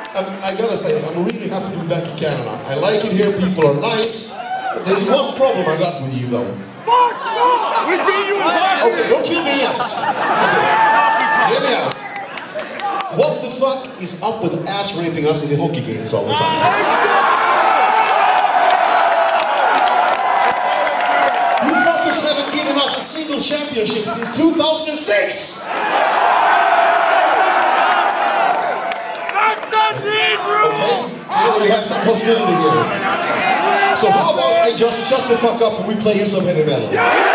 And I gotta say, I'm really happy to be back in Canada. I like it here, people are nice. There's one problem I got with you though. Okay, don't kill me yet. Okay, hear me out. What the fuck is up with ass raping us in the hockey games all the time? You fuckers haven't given us a single championship since 2006! Okay, clearly we have some hostility here. So how about I just shut the fuck up and we play some heavy metal?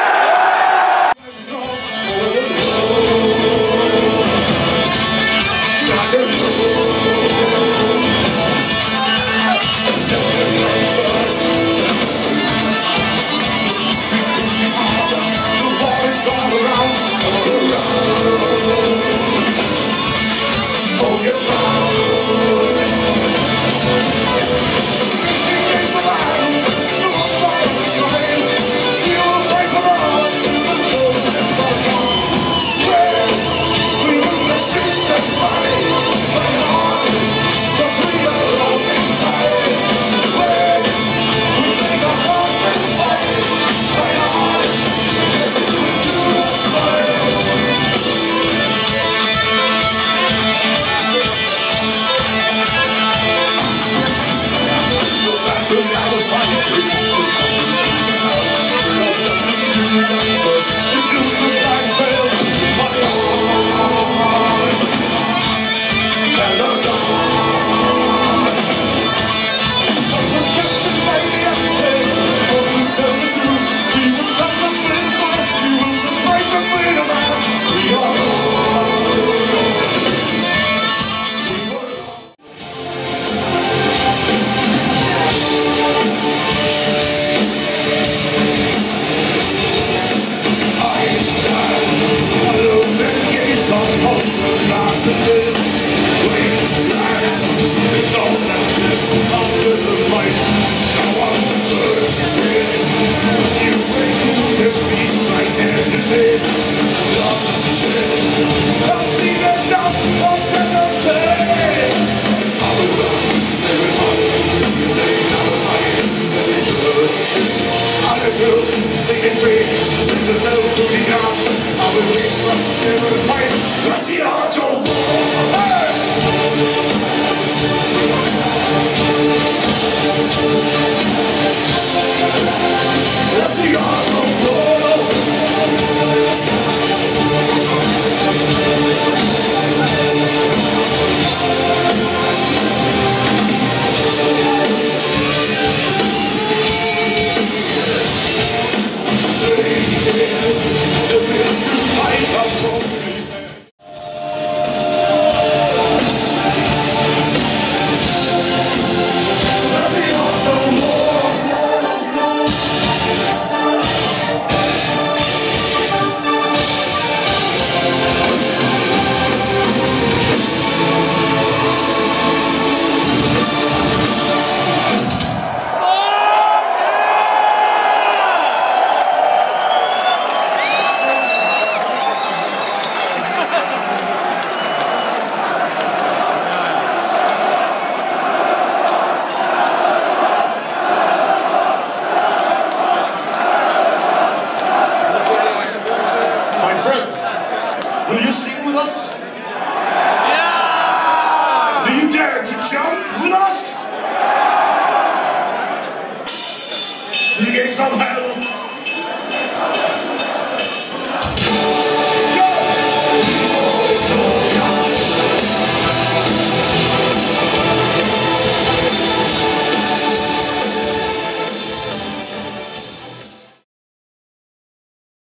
Will you sing with us? Yeah! Do you dare to jump with us? The gates of hell